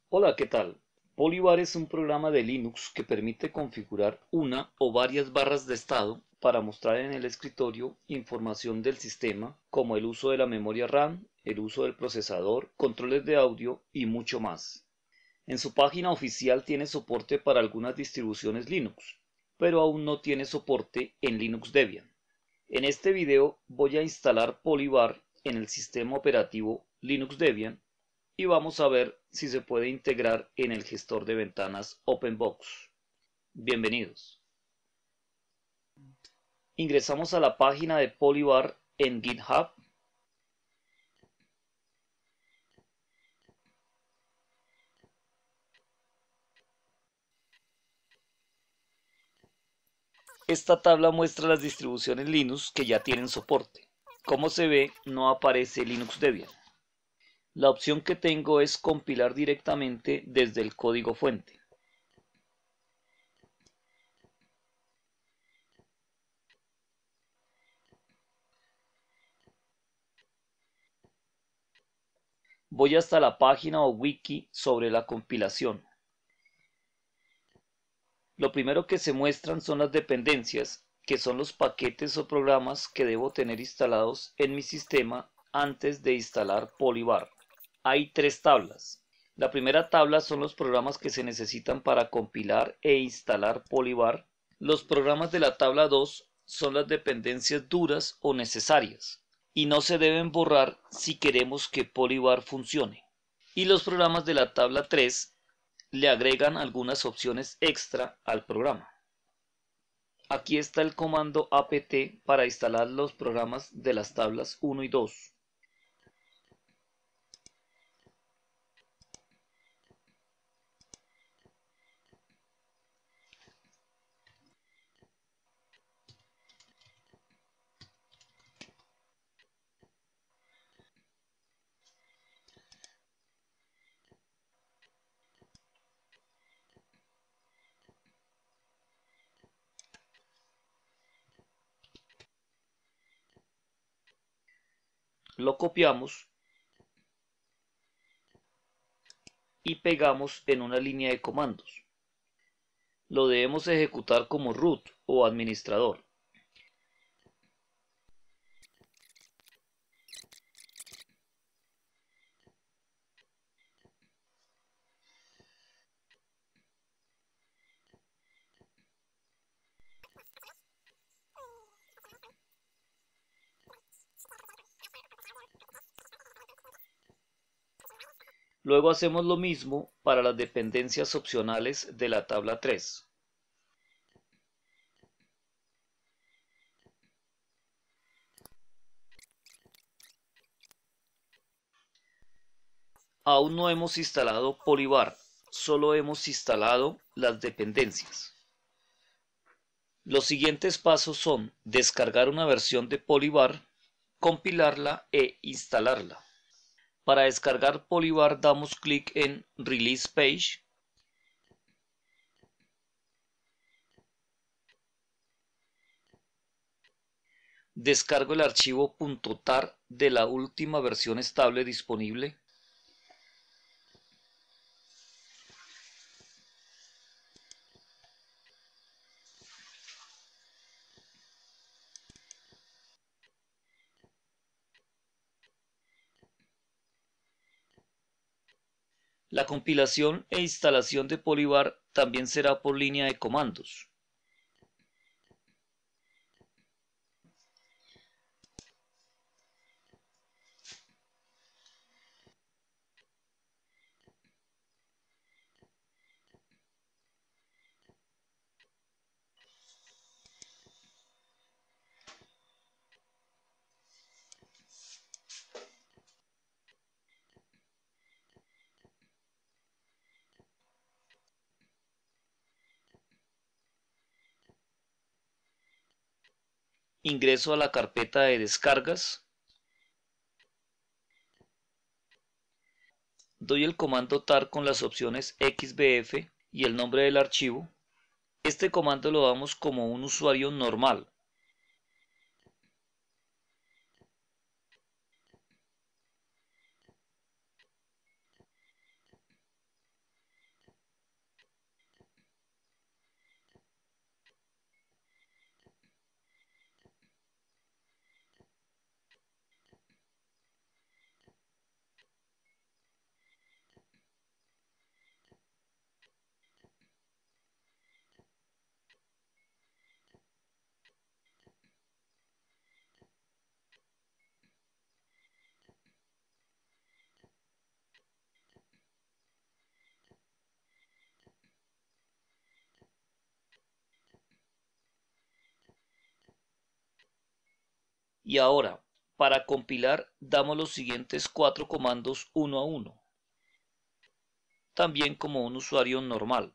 Hola, ¿qué tal? Polybar es un programa de Linux que permite configurar una o varias barras de estado para mostrar en el escritorio información del sistema, como el uso de la memoria RAM, el uso del procesador, controles de audio y mucho más. En su página oficial tiene soporte para algunas distribuciones Linux, pero aún no tiene soporte en Linux Debian. En este video voy a instalar Polybar en el sistema operativo Linux Debian y vamos a ver si se puede integrar en el gestor de ventanas OpenBox. Bienvenidos. Ingresamos a la página de Polybar en GitHub. Esta tabla muestra las distribuciones Linux que ya tienen soporte. Como se ve, no aparece Linux Debian. La opción que tengo es compilar directamente desde el código fuente. Voy hasta la página o wiki sobre la compilación. Lo primero que se muestran son las dependencias, que son los paquetes o programas que debo tener instalados en mi sistema antes de instalar Polybar. Hay tres tablas. La primera tabla son los programas que se necesitan para compilar e instalar Polybar. Los programas de la tabla 2 son las dependencias duras o necesarias y no se deben borrar si queremos que Polybar funcione. Y los programas de la tabla 3 le agregan algunas opciones extra al programa. Aquí está el comando apt para instalar los programas de las tablas 1 y 2. Lo copiamos y pegamos en una línea de comandos. Lo debemos ejecutar como root o administrador. Luego hacemos lo mismo para las dependencias opcionales de la tabla 3. Aún no hemos instalado Polybar, solo hemos instalado las dependencias. Los siguientes pasos son descargar una versión de Polybar, compilarla e instalarla. Para descargar Polybar damos clic en Release Page. Descargo el archivo .tar de la última versión estable disponible. La compilación e instalación de Polybar también será por línea de comandos. Ingreso a la carpeta de descargas. Doy el comando tar con las opciones xbf y el nombre del archivo. Este comando lo damos como un usuario normal. Y ahora, para compilar, damos los siguientes 4 comandos uno a uno, también como un usuario normal.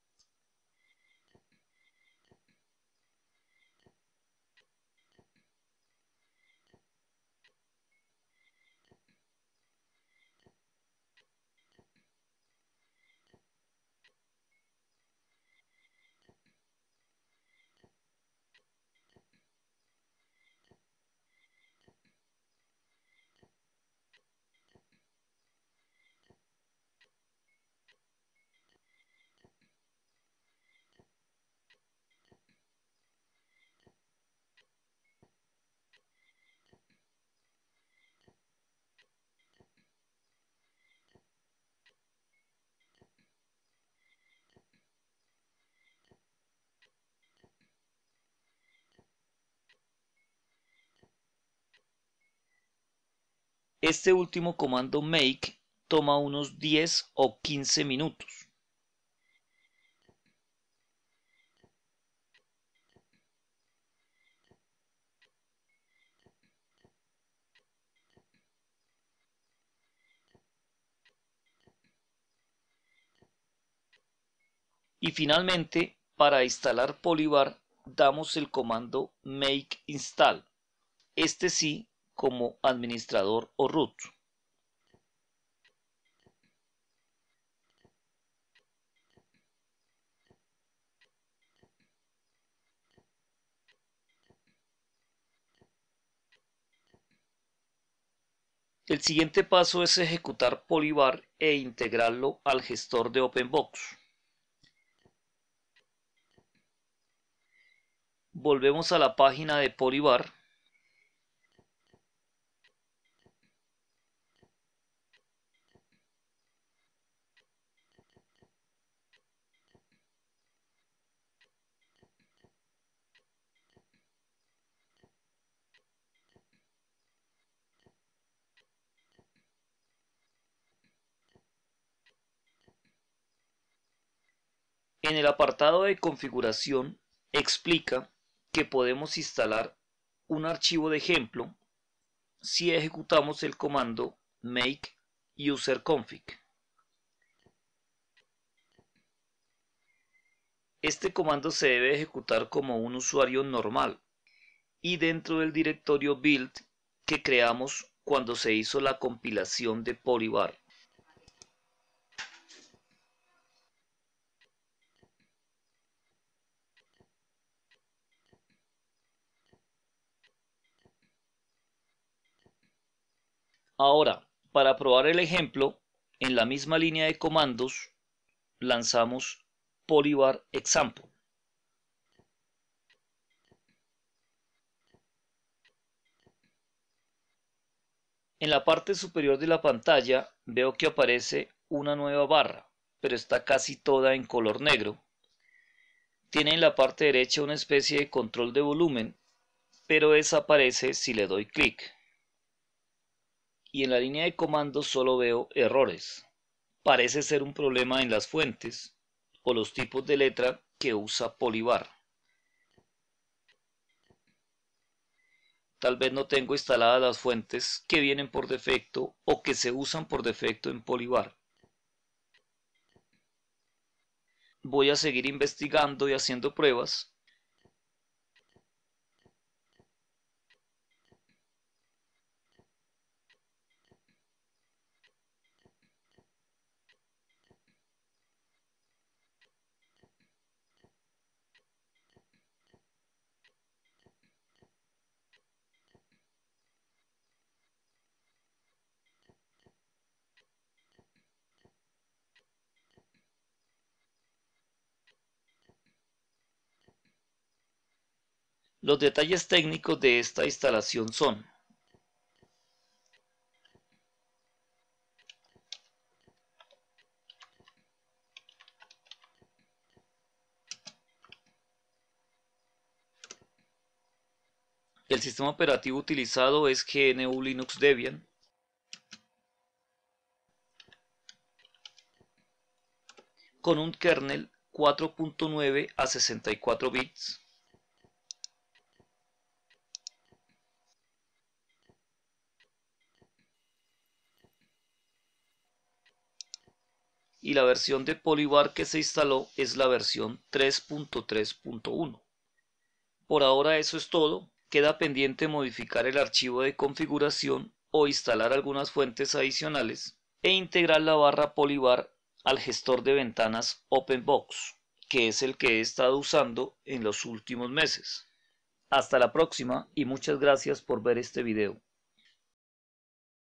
Este último comando make toma unos 10 o 15 minutos. Y finalmente, para instalar Polybar, damos el comando make install, este sí como administrador o root. El siguiente paso es ejecutar Polybar e integrarlo al gestor de OpenBox. Volvemos a la página de Polybar. En el apartado de configuración explica que podemos instalar un archivo de ejemplo si ejecutamos el comando make userconfig. Este comando se debe ejecutar como un usuario normal y dentro del directorio build que creamos cuando se hizo la compilación de Polybar. Ahora, para probar el ejemplo, en la misma línea de comandos lanzamos Polybar example. En la parte superior de la pantalla veo que aparece una nueva barra, pero está casi toda en color negro. Tiene en la parte derecha una especie de control de volumen, pero desaparece si le doy clic. Y en la línea de comandos solo veo errores. Parece ser un problema en las fuentes o los tipos de letra que usa Polybar. Tal vez no tengo instaladas las fuentes que vienen por defecto o que se usan por defecto en Polybar. Voy a seguir investigando y haciendo pruebas. Los detalles técnicos de esta instalación son: el sistema operativo utilizado es GNU Linux Debian. Con un kernel 4.9 a 64 bits. y la versión de Polybar que se instaló es la versión 3.3.1. Por ahora eso es todo, queda pendiente modificar el archivo de configuración o instalar algunas fuentes adicionales e integrar la barra Polybar al gestor de ventanas OpenBox, que es el que he estado usando en los últimos meses. Hasta la próxima y muchas gracias por ver este video.